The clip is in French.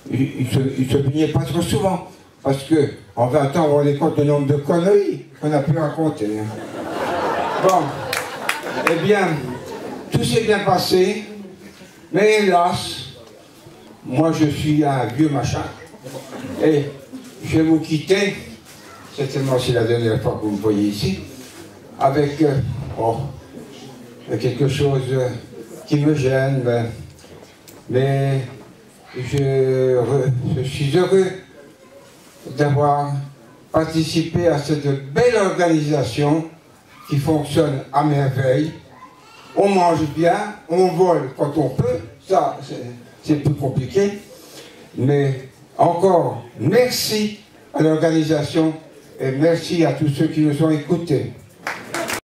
il se plaignait pas trop souvent. Parce que en 20 ans, on rendait compte du nombre de conneries qu'on a pu raconter. Bon, eh bien, tout s'est bien passé, mais hélas, moi je suis un vieux machin, et je vais vous quitter, certainement c'est la dernière fois que vous me voyez ici, avec quelque chose qui me gêne, mais je suis heureux d'avoir participé à cette belle organisation qui fonctionne à merveille. On mange bien, on vole quand on peut, ça c'est plus compliqué, mais encore merci à l'organisation et merci à tous ceux qui nous ont écoutés.